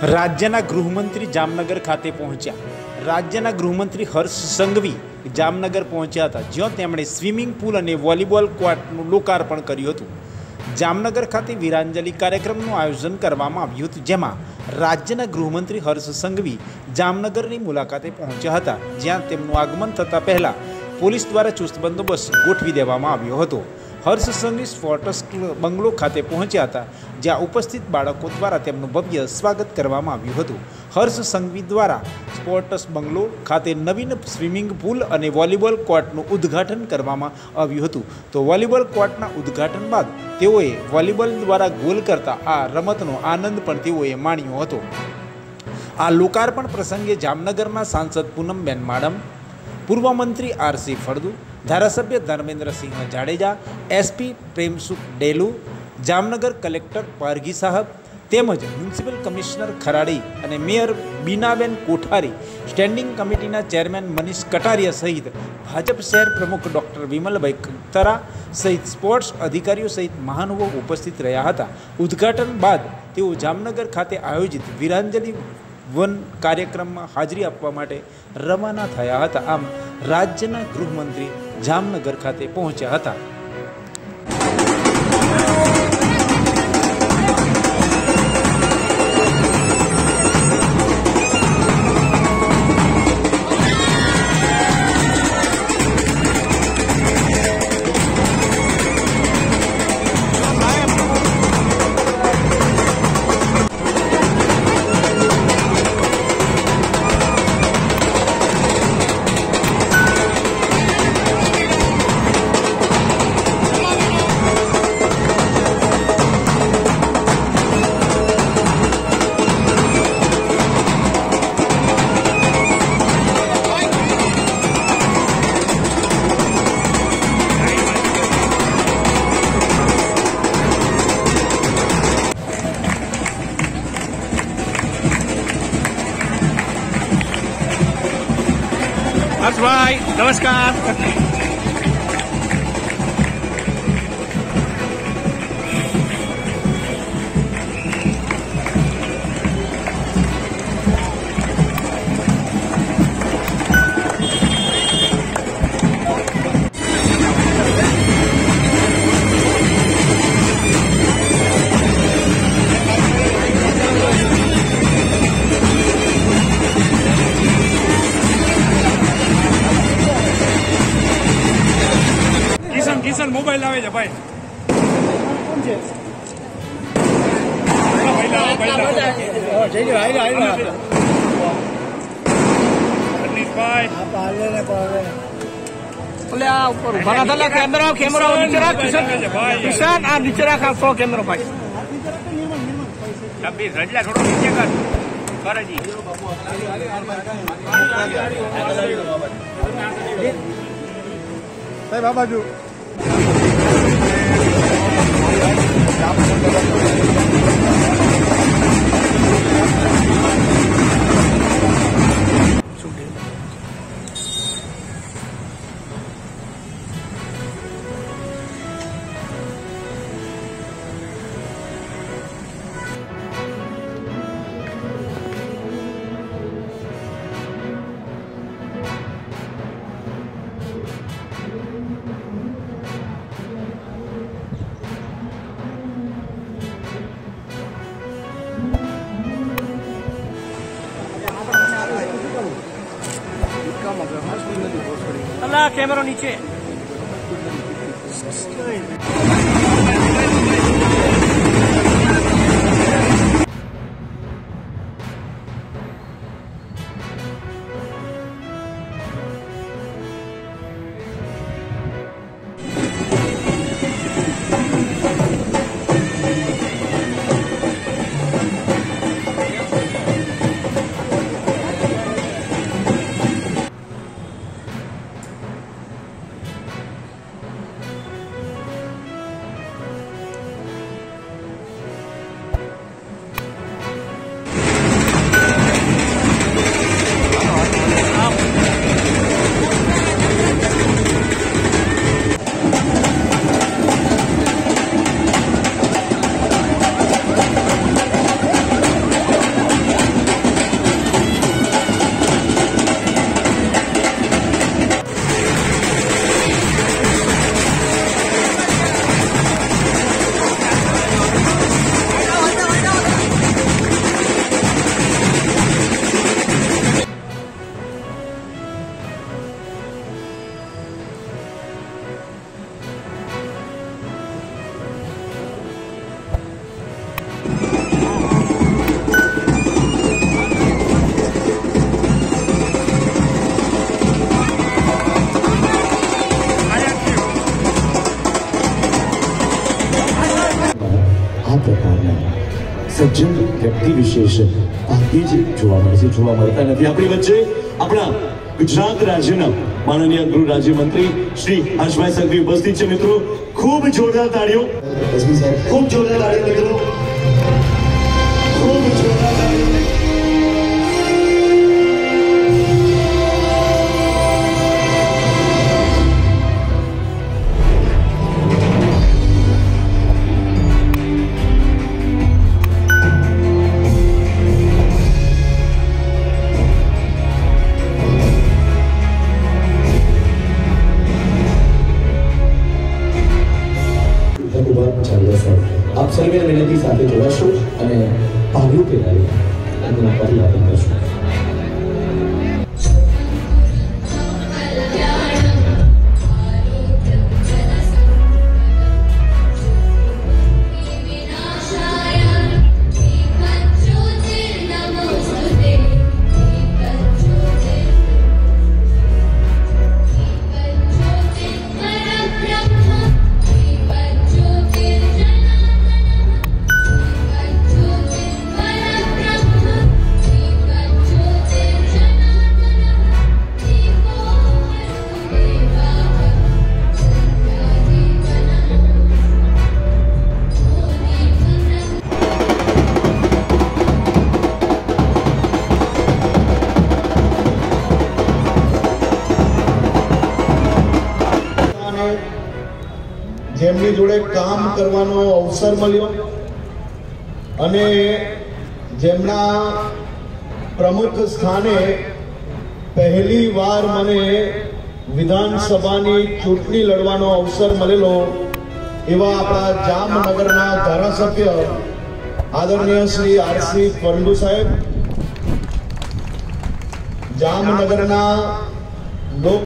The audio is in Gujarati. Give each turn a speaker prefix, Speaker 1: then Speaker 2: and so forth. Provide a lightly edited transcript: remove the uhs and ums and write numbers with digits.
Speaker 1: રાજ્યના ગૃહમંત્રી જામનગર ખાતે પહોંચ્યા। રાજ્યના ગૃહમંત્રી હર્ષ સંઘવી જામનગર પહોંચ્યા હતા, જ્યાં તેમણે સ્વિમિંગ પુલ અને વોલીબોલ કોર્ટનું લોકાર્પણ કર્યું હતું। જામનગર ખાતે વીરાંજલિ કાર્યક્રમનું આયોજન કરવામાં આવ્યું હતું, જેમાં રાજ્યના ગૃહમંત્રી હર્ષ સંઘવી જામનગરની મુલાકાતે પહોંચ્યા હતા, જ્યાં તેમનું આગમન થતાં પહેલાં પોલીસ દ્વારા ચુસ્ત બંદોબસ્ત ગોઠવી દેવામાં આવ્યો હતો। હર્ષ સંઘવી સ્પોર્ટ્સ બંગલો ખાતે પહોંચ્યા હતા, જ્યાં ઉપસ્થિત બાળકો દ્વારા તેમનું ભવ્ય સ્વાગત કરવામાં આવ્યું હતું। હર્ષ સંઘવી દ્વારા સ્પોર્ટ્સ બંગલો ખાતે નવીન સ્વિમિંગ પુલ અને વોલીબોલ કોર્ટનું ઉદ્ઘાટન કરવામાં આવ્યું હતું। તો વોલીબોલ કોર્ટના ઉદ્ઘાટન બાદ તેઓએ વોલીબોલ દ્વારા ગોલ કરતા આ રમતનો આનંદ પણ તેઓએ માણ્યો હતો। આ લોકાર્પણ પ્રસંગે જામનગરના સાંસદ પૂનમબેન માડમ, પૂર્વ મંત્રી 𝗟𝗶𝗲, ધારાસભ્ય ધર્મેન્દ્રસિંહ જાડેજા, એસપી પ્રેમસુખ ડેલુ, જામનગર કલેક્ટર પારઘી સાહેબ તેમજ મ્યુનિસિપલ કમિશનર ખરાડી અને મેયર બીનાબેન કોઠારી, સ્ટેન્ડિંગ કમિટીના ચેરમેન મનીષ કટારિયા સહિત ભાજપ શહેર પ્રમુખ ડૉક્ટર વિમલભાઈ કતરા સહિત સ્પોર્ટ્સ અધિકારીઓ સહિત મહાનુભાવો ઉપસ્થિત રહ્યા હતા। ઉદ્ઘાટન બાદ તેઓ જામનગર ખાતે આયોજિત વીરાંજલિ વન કાર્યક્રમમાં હાજરી આપવા માટે રવાના થયા હતા। આમ રાજ્યના ગૃહમંત્રી જામનગર ખાતે પહોંચ્યા હતા।
Speaker 2: હર્ષભાઈ નમસ્કાર। કિશન મોબાઈલ આવે છે ભાઈ, કોણ છે? કિશન આ નીચે રાખ, 100 કેમેરો ભાઈ, રજલા થોડો નીચે કર ફરજી સાહેબ, આ બાજુ कैमरा नीचे।
Speaker 3: સજ્જન વ્યક્તિ વિશેષ આજે જ જોવા મળે છે, જોવા મળતા નથી। આપણી વચ્ચે આપણા ગુજરાત રાજ્યના માનનીય ગૃહ રાજ્યમંત્રી શ્રી હર્ષભાઈ સંઘવી ઉપસ્થિત છે। મિત્રો ખૂબ જોરદાર તાળીઓ, ખૂબ જોરદાર તાળીઓ મિત્રો, ખૂબ જોરદાર તાળીઓ। आप सर्वे विनती साथ जोड़ाशो અને ભાગ્યો પહેરાવી અને પરિવાદન કરશો।
Speaker 4: જેમની જોડે કામ કરવાનો અવસર મળ્યો અને જેમના પ્રમુખ સ્થાને પહેલી વાર મને વિધાનસભાની ચૂંટણી લડવાનો અવસર મળેલો એવા આપણા જામનગરના ધારાસભ્ય આદરણીય શ્રી 𝗟𝗶𝗲𝘀 સાહેબ, જામનગરના લોક